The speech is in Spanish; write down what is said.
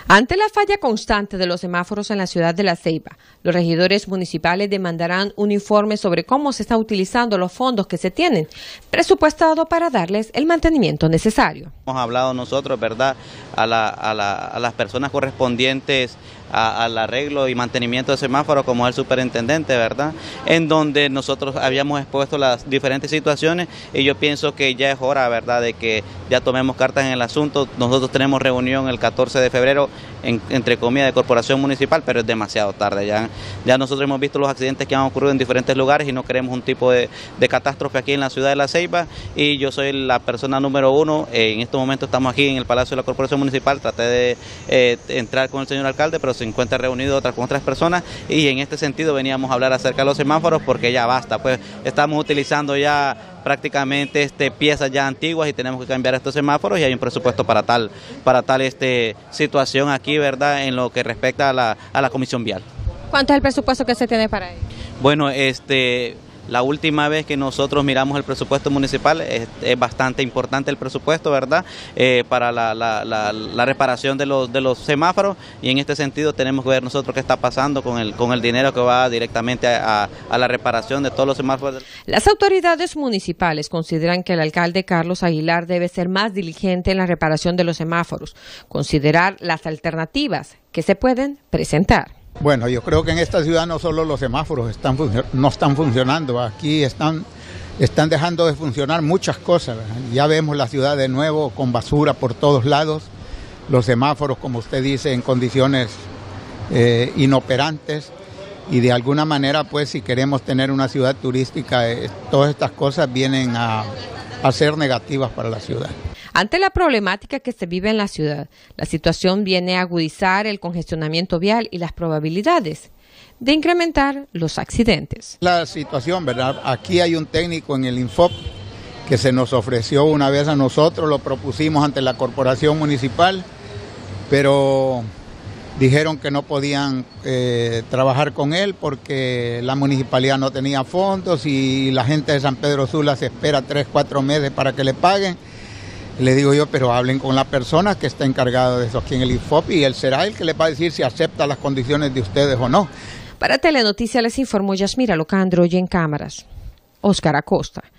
Ante la falla constante de los semáforos en la ciudad de La Ceiba, los regidores municipales demandarán un informe sobre cómo se están utilizando los fondos que se tienen presupuestados para darles el mantenimiento necesario. Hemos hablado nosotros, ¿verdad?, a las personas correspondientes al arreglo y mantenimiento de semáforos, como es el superintendente, ¿verdad?, en donde nosotros habíamos expuesto las diferentes situaciones, y yo pienso que ya es hora, ¿verdad?, de que ya tomemos cartas en el asunto. Nosotros tenemos reunión el 14 de febrero, entre comillas, de corporación municipal, pero es demasiado tarde. Ya nosotros hemos visto los accidentes que han ocurrido en diferentes lugares y no queremos un tipo de catástrofe aquí en la ciudad de La Ceiba, y yo soy la persona número uno. En estos momentos estamos aquí en el Palacio de la Corporación Municipal. Traté de entrar con el señor alcalde, pero se encuentra reunido con otras personas, y en este sentido veníamos a hablar acerca de los semáforos, porque ya basta, pues estamos utilizando ya prácticamente piezas ya antiguas y tenemos que cambiar estos semáforos, y hay un presupuesto para tal situación aquí, ¿verdad?, en lo que respecta a la Comisión Vial. ¿Cuánto es el presupuesto que se tiene para ello? Bueno, la última vez que nosotros miramos el presupuesto municipal, es bastante importante el presupuesto, ¿verdad?, para la reparación de los semáforos, y en este sentido tenemos que ver nosotros qué está pasando con el dinero que va directamente a la reparación de todos los semáforos. Las autoridades municipales consideran que el alcalde Carlos Aguilar debe ser más diligente en la reparación de los semáforos, considerar las alternativas que se pueden presentar. Bueno, yo creo que en esta ciudad no solo los semáforos no están funcionando, aquí están dejando de funcionar muchas cosas, ¿verdad? Ya vemos la ciudad de nuevo con basura por todos lados, los semáforos, como usted dice, en condiciones inoperantes, y de alguna manera, pues, si queremos tener una ciudad turística, todas estas cosas vienen a ser negativas para la ciudad. Ante la problemática que se vive en la ciudad, la situación viene a agudizar el congestionamiento vial y las probabilidades de incrementar los accidentes. La situación, ¿verdad? Aquí hay un técnico en el Infop que se nos ofreció una vez a nosotros, lo propusimos ante la corporación municipal, pero dijeron que no podían trabajar con él porque la municipalidad no tenía fondos y la gente de San Pedro Sula se espera 3-4 meses para que le paguen. Le digo yo, pero hablen con la persona que está encargada de eso aquí en el Infop, y él será el que le va a decir si acepta las condiciones de ustedes o no. Para Telenoticias les informó Yasmira Locandro, y en cámaras, Óscar Acosta.